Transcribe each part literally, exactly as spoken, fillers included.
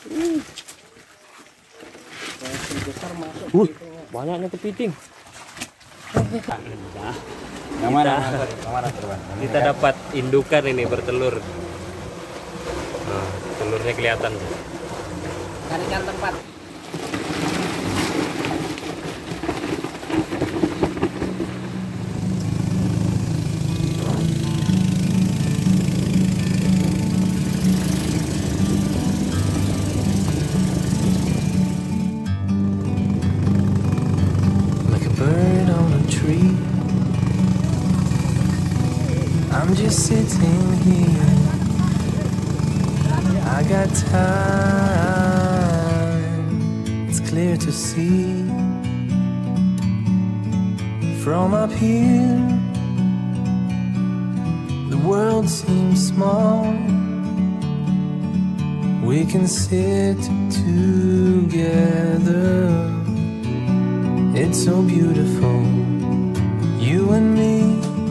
Uh, banyaknya kepiting. Yang mana? Kita dapat indukan ini bertelur. Nah, telurnya kelihatan. Carikan tempat. I'm just sitting here. I got time. It's clear to see from up here. The world seems small. We can sit together. It's so beautiful, you and me.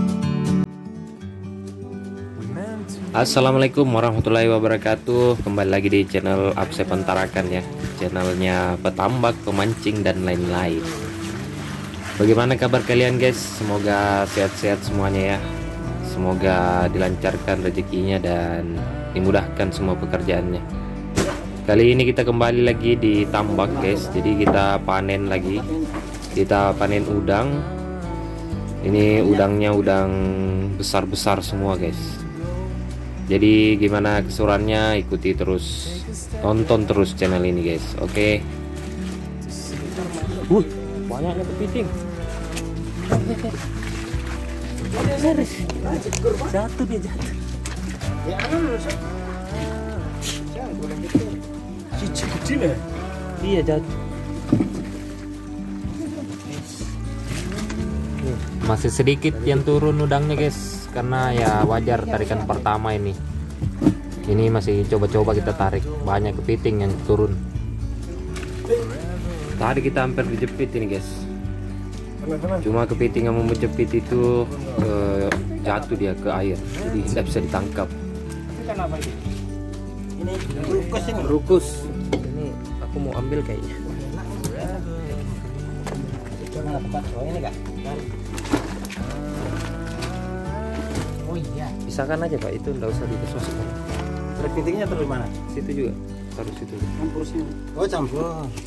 Assalamualaikum warahmatullahi wabarakatuh. Kembali lagi di channel Abse Pentarakan ya, channelnya petambak, pemancing dan lain-lain. Bagaimana kabar kalian guys? Semoga sehat-sehat semuanya ya. Semoga dilancarkan rezekinya dan dimudahkan semua pekerjaannya. Kali ini kita kembali lagi di tambak guys. Jadi kita panen lagi. Kita panen udang. Ini udangnya udang besar-besar semua guys. Jadi gimana keseruannya, ikuti terus, tonton terus channel ini guys. Oke. Uh, banyaknya kepiting. Jatuh dia jatuh. Cici kecil ya? Iya jatuh. Masih sedikit yang turun udangnya guys, karena ya wajar tarikan pertama ini. Ini masih coba-coba kita tarik, banyak kepiting yang turun. Tadi kita hampir dijepit ini guys. Cuma kepiting yang mau menjepit itu eh, jatuh dia ke air, jadi tidak bisa ditangkap. Kenapa ini? Ini rukus ini. Rukus. Ini aku mau ambil kayaknya. Coba tempat oh ini kak. Oh iya. Pisahkan aja pak, itu enggak usah ditusuk-tusukkan. Kepitingnya terus mana? Situ juga, taruh situ. Campur sini. Oh campur.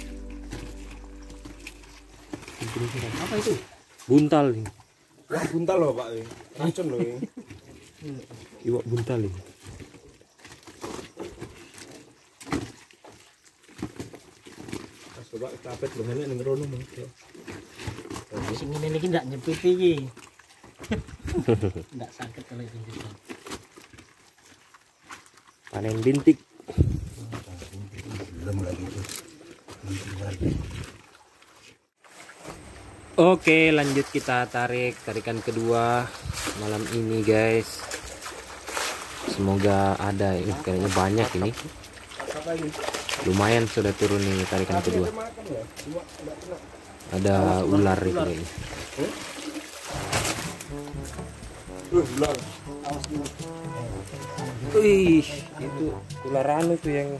Apa itu? Buntal nih. Wah buntal loh pak, racun loh ini. Iwak buntal ini. Coba kapet loh ini ngerono nih. Sing ini lagi ndak nyepit iki. Ndak sakit kalau ini. Panen bintik. Belum lagi tuh. Oke, lanjut kita tarik tarikan kedua malam ini guys. Semoga ada, ini kayaknya banyak ini. Lumayan sudah turun nih tarikan kedua. Ada ular itu kayaknya. Wih, itu ular anu tuh yang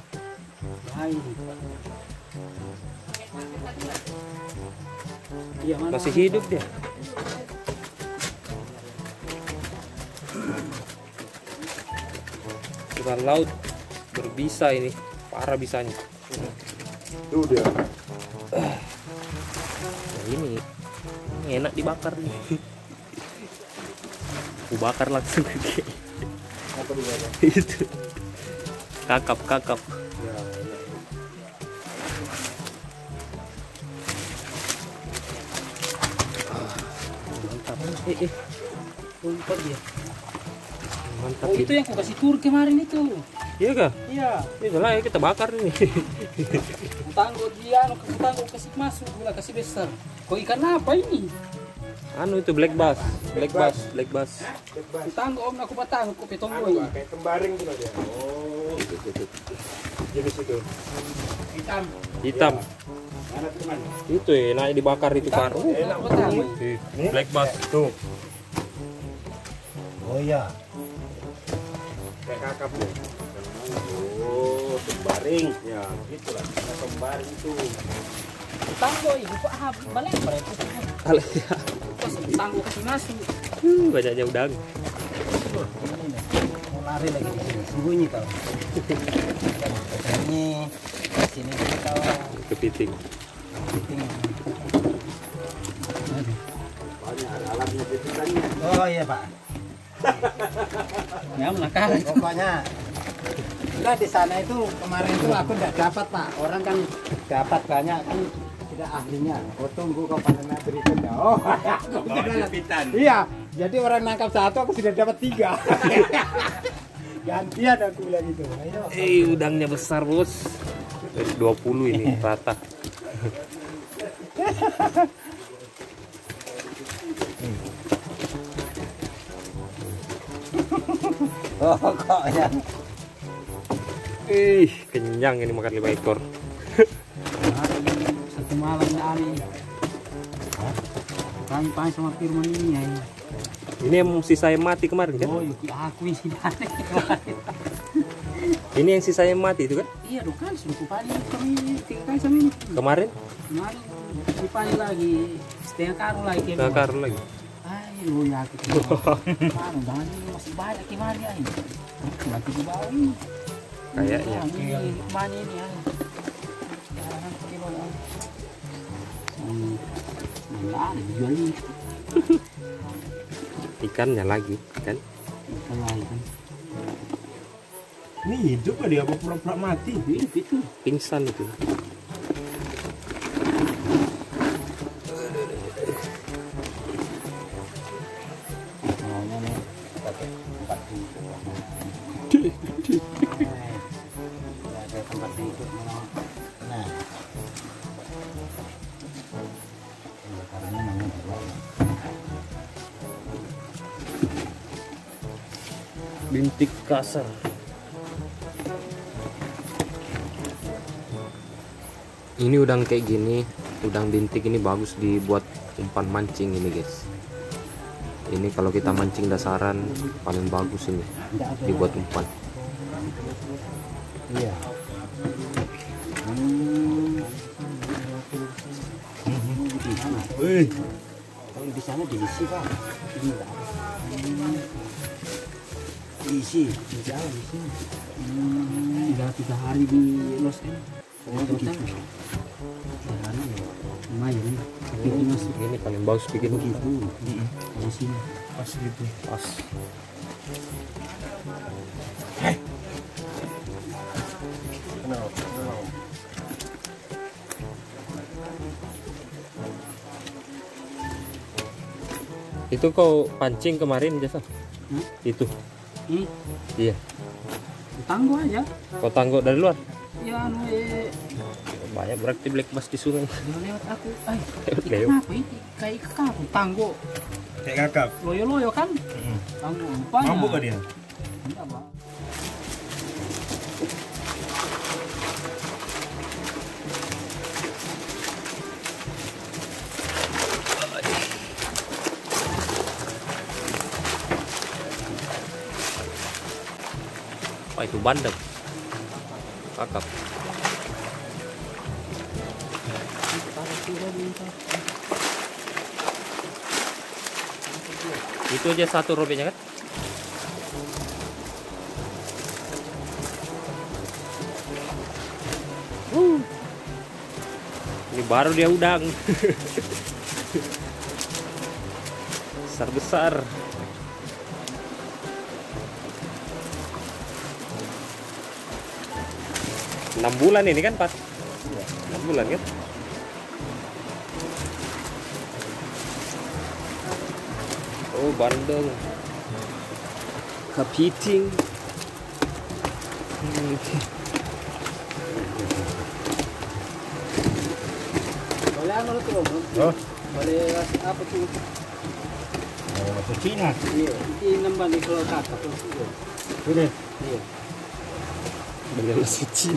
masih hidup dia. Ikan laut berbisa ini, parah bisanya. Tuh dia. Nah, ini, ini enak dibakar nih. Aku bakar langsung. Apa dibakar? Itu kakap kakap. Ya, Mantap. Eh eh. Umpat dia. Mantap. Oh itu yang aku kasih tur kemarin itu. Iya kah? Iya. Ini lah ya kita bakar ini. Tangguh dia, aku tangguh kasih masuk, gula kasih besar. Kok ikan apa ini? Anu itu black bass, black bass, black bass. Tangguh om, aku patang, aku petong boy. kayak kembaring tuh dia. Oh, Itu, itu, itu. jenis itu. Hitam. Hitam. Mana teman? Itu ya, enak dibakar itu kan. Uh, Enak Patang. black bass. Tuh. Oh iya. Kayak kakap ya. Oh, Baring, ya gitulah. Kita kembaring itu. Tanggo ibu pak hab balik mereka. Kalau ya. Pas tanggo kasih masuk. Hmm, banyaknya udang. Mau lari lagi di sini. Sembunyi kau. Ini sini kita Kepiting. Banyak alatnya pipitannya. Oh iya pak. Ya melangkah. Pokoknya enggak di sana itu kemarin itu aku enggak dapat pak, orang kan dapat banyak kan tidak ahlinya. Oh tunggu kau panen berikutnya. Oh, iya. Jadi orang nangkap satu aku sudah dapat tiga. Gantian aku bilang gitu. Ayo. Eh, udangnya besar, Bos. Dari dua puluh ini rata. Oh kok ya. Ih, kenyang ini makan lima ekor. Satu malam hari. Kami pakai sama Firman ini ya. Ini yang sisa yang mati kemarin kan? Oh, yuki aku isi balik. Ini yang sisa yang mati itu kan? Iya, dong kan sudah kupani kami tiga kali sama ini. Kemarin? Kemarin kupani lagi setengah karung lagi. Setengah karung lagi. Ayo ya kita. Kan jangan ini masih banyak gimana ya ini. Lagi di bawah ini. Kayaknya. Ini mana ini ya. Sekarang kilo ya. Hmm. Enggak ada dijual ini. Ikannya lagi kan? Ikan lagi kan. Ini hidup kan dia, apa pura-pura mati? Hidup itu. Pingsan itu. Maunya nih pakai tempat tidur. Ada tempat tidur. Nah. Ya, karena namanya juga. Bintik kasar. Ini udang kayak gini, udang bintik ini bagus dibuat umpan mancing ini guys. Ini kalau kita mancing dasaran paling bagus ini dibuat umpan. Iya. Wih, Kalau di sana diisi pak. Ini enggak ada. Diisi, di jalan di sini. Hmm, udah tiga hari di Los Angeles. Oh begitu. Sekarang ya lumayan. Bikin masuk Ini paling bagus bikin begitu. Di sini. pas gitu. pas. Itu kau pancing kemarin jasa? Hmm? Itu. Ini Iya. tanggo aja. Kau tangguk dari luar? Ya anu eh Banyak berarti black bass di sungai. dia lewat aku. Ay, Lewat ikan lewat. apa ini? Kayak ikan apa? Tanggo. Kayak kakap. Loyo-loyo kan? Tanggo rupanya. Mabuk kan dia? Enggak, Pak. Apa itu bandeng? Kakap. Itu aja satu robeknya kan? Uh. Ini baru dia udang. Besar-besar. enam bulan ini kan, Pak? enam bulan kan? Oh, bandeng. Kepiting. Hmm. Boleh anu tuh. Oh, Boleh apa tuh? mau masuk Cina. Iya, ini nambah di kalau kakak tuh. Ini. Iya. Bendera suci.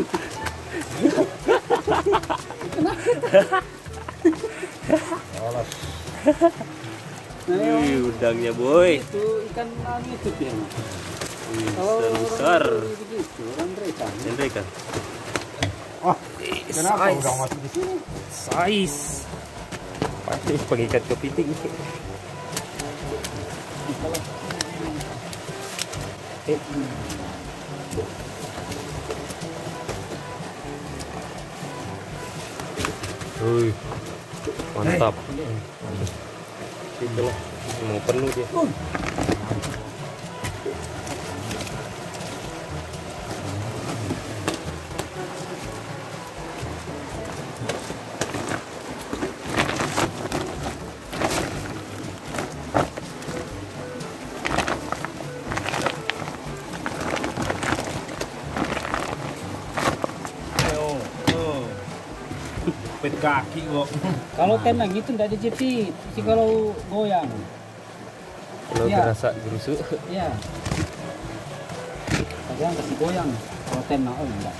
Alas. Nah, yang Wih, udangnya boy. itu ikan anu itu dia. Wih, Kalau besar. orang begitu, orang mereka Janda ikan. Oh, kenapa size. udah masuk di sini? Size. Pasti pengikat kepiting. Eh. Wih, mantap. Itu loh, mau penuh dia. Pet kaki kok. Kalau tenang gitu nggak dijepit, sih kalau goyang. Kalau Iya. terasa gerusuk. Iya. Kadang kasih goyang. Kalau tenang oh enggak.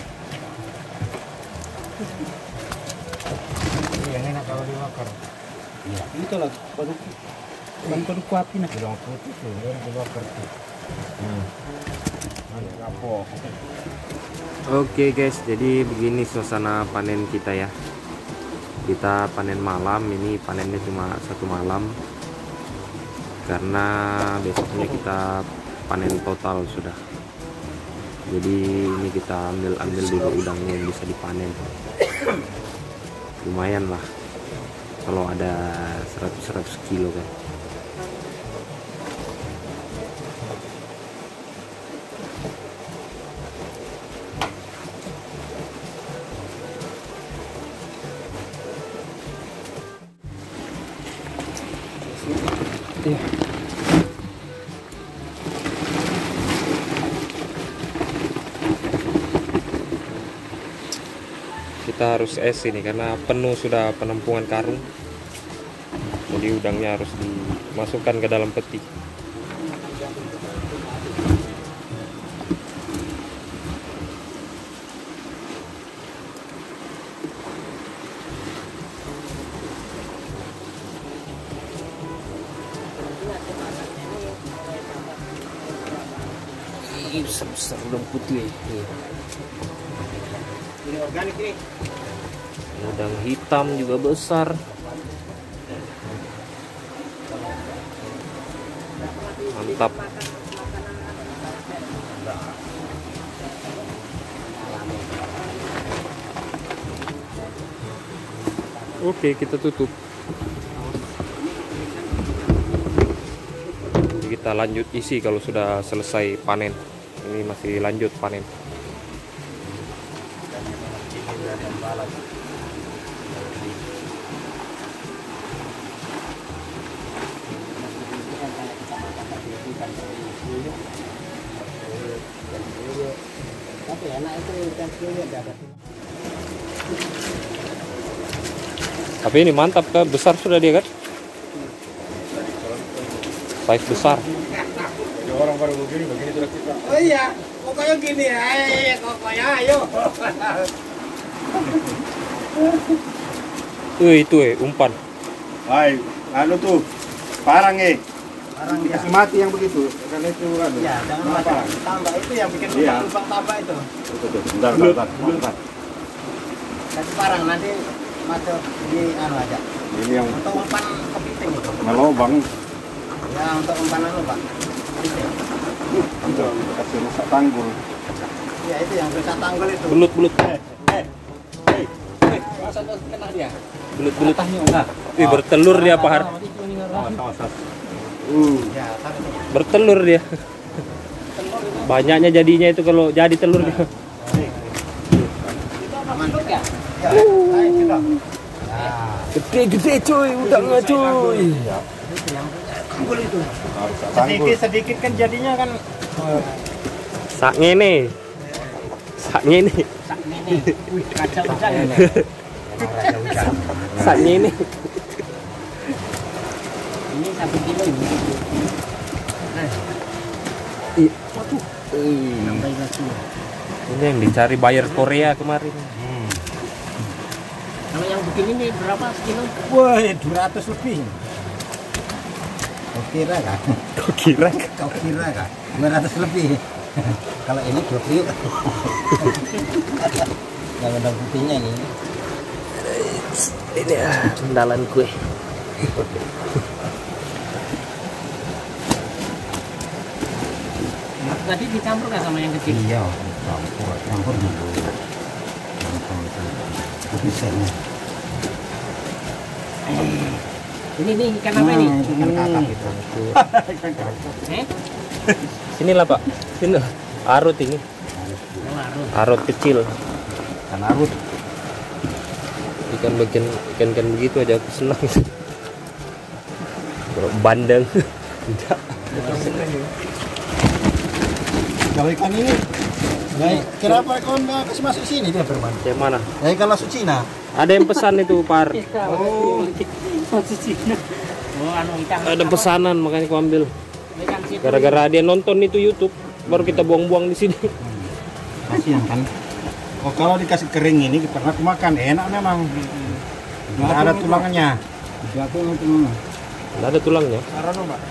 Ini yang enak kalau dibakar. Iya. Itulah baru kan baru kuatin nah. Bawang putih tuh, yang dibakar tuh. Hmm. Ada kapok. Oke guys, jadi begini suasana panen kita ya. Kita panen malam, ini panennya cuma satu malam karena besoknya kita panen total sudah. Jadi ini kita ambil ambil dulu udangnya yang bisa dipanen. Lumayan lah kalau ada seratus seratus kilo kan. Kita harus es ini karena penuh sudah penampungan karung, jadi udangnya harus dimasukkan ke dalam peti. Ih, besar-besar udang putih. Ini organik ini. Udang hitam juga besar. Mantap. Oke, kita tutup. Jadi kita lanjut isi kalau sudah selesai panen. Ini masih lanjut panen. Tapi enak itu ikan kecilnya dapat. Tapi ini mantap kan, besar sudah dia kan? Size besar. Ya orang baru begini, begini sudah kita. Oh iya, pokoknya gini ya, eh, pokoknya ayo. Eh itu eh umpan. Hai, anu tuh, parang eh. Parang dia. Dikasih mati yang begitu, karena itu anu. Ya, jangan Apa? macam tambah itu yang bikin Iya. lubang tambah itu. Tuh, tuh, tuh. Bentar, bentar, bentar. Kasih parang nanti masuk di anu aja. Ini yang Untuk umpan kepiting itu. ngelobang. Ya, untuk umpan anu Pak. Kepiting. Itu kasih rusak tanggul. Ya itu yang rusak tanggul itu. Belut belut. Masa tuh kena dia? Belut belut. Tanya enggak. Ih bertelur dia Pak Har. Uh, Ya, tapi Bertelur dia. Banyaknya jadinya itu kalau jadi telur dia. mandek ya? Ya, naik sudah. Ya, Gede-gede cuy, udangnya cuy. itu yang tanggul itu. harus tanggul. Sedikit-sedikit kan jadinya kan Sak ngene. Sak ngene. sak ini. Wih, kaca udang ini. Sak ngene. Ini satu kilo ini. Ih, waduh. Eh, Sampai lagi. ini yang dicari buyer Korea kemarin. Kalau yang begini nih berapa sekilo? Wah, dua ratus lebih. Kau kira kan? Kok kira? Kau kira kan? dua ratus lebih. Kalau ini dua puluh. Yang ada putihnya ini. Ini ya cendalan kue. Tadi dicampur nggak sama yang kecil? Iya, campur, campur dulu. Campur itu. Bisa nih. Ini nih ikan apa ini? Ikan kakap itu. Ikan kakap. Eh? Sinilah Pak. Sini. Arut ini. Oh, arut. Arut kecil. Ikan arut. Ikan bagian ikan-ikan begitu aja aku senang. Kalau bandeng. Tidak. Kalau ikan ini, ya, kenapa kau nggak kasih masuk sini dia berman? Yang mana? Ya ikan lasu Cina. Ada yang pesan itu Par. Oh, Cina. Oh, anu ikan. Ada pesanan makanya aku ambil. Ikan situ. Gara-gara dia nonton itu YouTube, baru kita buang-buang di sini. Kasihan kan? Oh kalau dikasih kering ini pernah aku makan enak memang. Nggak ada tulangnya. Jatuh itu mana? Nggak ada tulangnya. Sarano mbak.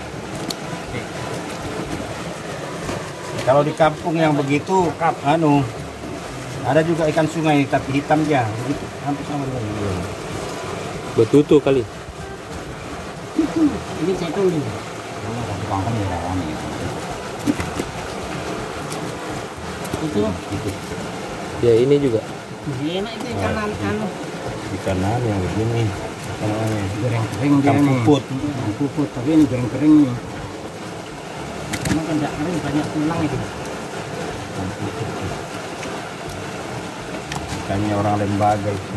Kalau di kampung yang begitu, anu ada juga ikan sungai tapi hitam dia, begitu hampir sama dengan ini. Betutu kali. Ini saya tulis. Makan ya rame. Itu Itu Ya ini juga. enak itu ikan anu. ikan anu yang begini. Apa namanya? Goreng kering dia Ikan nih. puput. Ikan puput, tapi ini goreng kering nih. Karena kan tidak kering banyak tulang itu. Ikannya orang lembaga itu.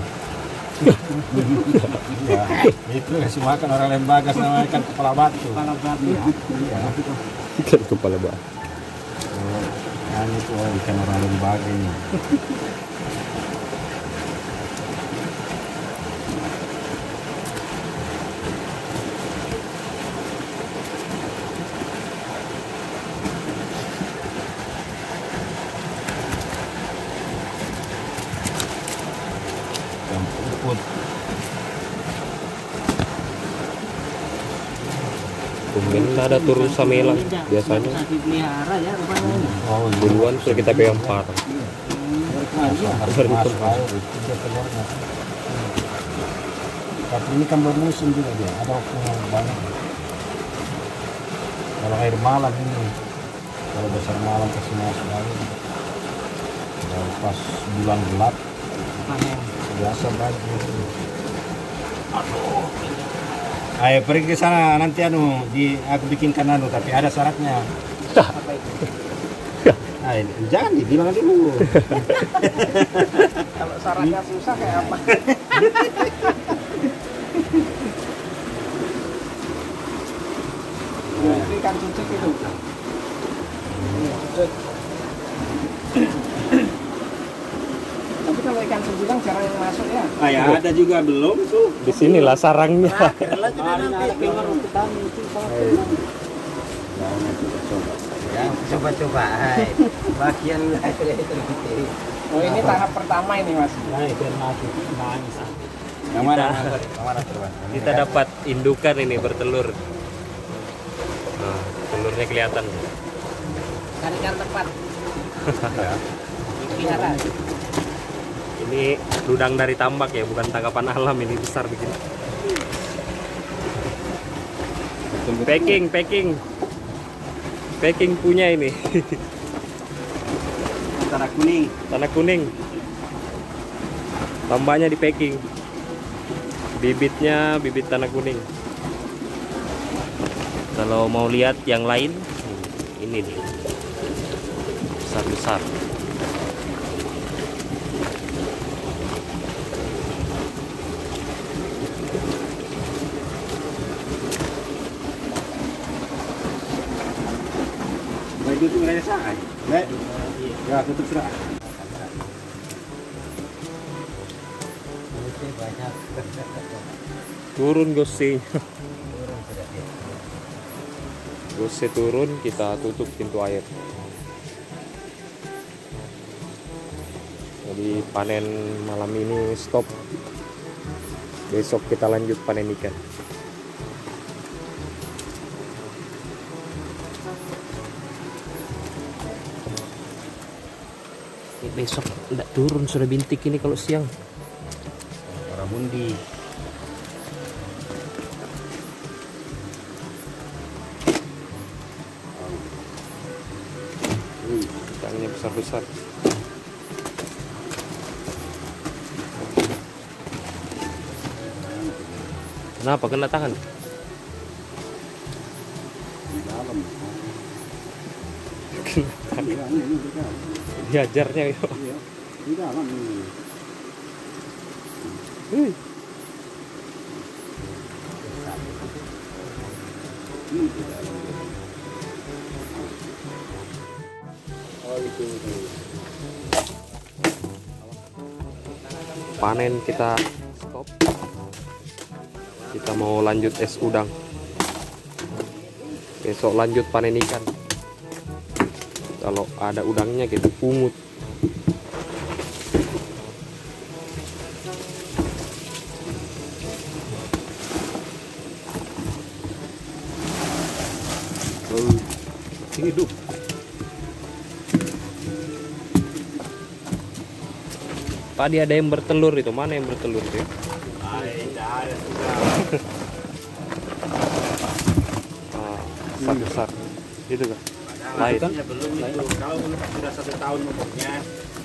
Ya, itu kasih makan orang lembaga sama ikan kepala batu. Kepala batu. Iya. Ikan kepala batu. Oh, kan itu oh, ikan orang lembaga ini. Ikan puput. Tumben nggak ada turun samelang biasanya. Bisa dipelihara ya rupanya ini. Oh, Duluan sudah kita pegang parang. harus masuk air itu dia telurnya. Tapi ini kan bermusim juga dia, ada waktu yang banyak. Kalau air malam ini, kalau besar malam kasih masuk air. Kalau pas bulan gelap, Panen. biasa banyak. Aduh. Ayo pergi ke sana nanti anu di aku bikinkan anu tapi ada syaratnya. Apa itu? Ayo, jangan dibilang dulu. Kalau syaratnya susah kayak apa? Ini ikan cucuk itu. Cucuk. Tapi kalau ikan sejulang jarang yang masuk ya. Ah ya ada juga belum tuh. Di sinilah sarangnya. Ya, coba-coba. Hai. Bagian Oh ini tahap pertama ini mas. Nah, itu yang mati. Nangis. Yang mana? Yang mana coba? Kita dapat indukan ini bertelur. Nah, telurnya kelihatan. Carikan tempat. Ya. Pelihara. Ini udang dari tambak ya, bukan tangkapan alam ini besar begini. Packing, packing. Packing punya ini. Tanah kuning. Tanah kuning. Tambahnya di packing. Bibitnya bibit tanah kuning. Kalau mau lihat yang lain, ini nih. Besar-besar. Baik itu nggak sah. Baik. Ya, tutup sudah. Turun gose. Gose turun, kita tutup pintu air. Jadi panen malam ini stop. Besok kita lanjut panen ikan. Ini besok tidak turun, sudah bintik ini kalau siang. Ramundi. Ikannya besar-besar. Kenapa kena tangan? Di dalam. Diajarnya yo. Iya, di dalam ini. Wih. Ini di dalam. Oh itu. Panen kita stop. Kita mau lanjut es udang. Besok lanjut panen ikan. Kalau ada udangnya kita pungut. Oh, hidup. Tadi ada yang bertelur itu, mana yang bertelur sih? Ada sudah. Ah, besar besar. Gitu kan? Lain. Belum itu. Kalau sudah satu tahun umurnya.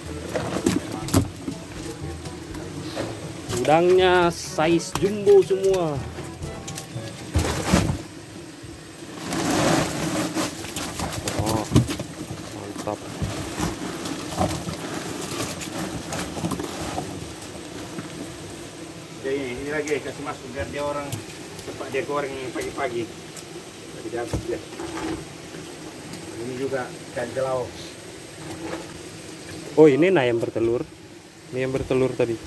Udangnya size jumbo semua. Oh, mantap. Jadi ini lagi kasih masuk biar dia orang cepat dia goreng pagi-pagi. Jadi dapat ya. Ini juga ikan jelau. Oh, ini nah yang bertelur. Ini yang bertelur tadi.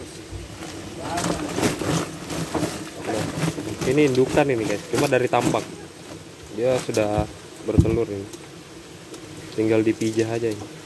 Ini indukan ini guys, cuma dari tambak. Dia sudah bertelur ini. Tinggal dipijah aja ini.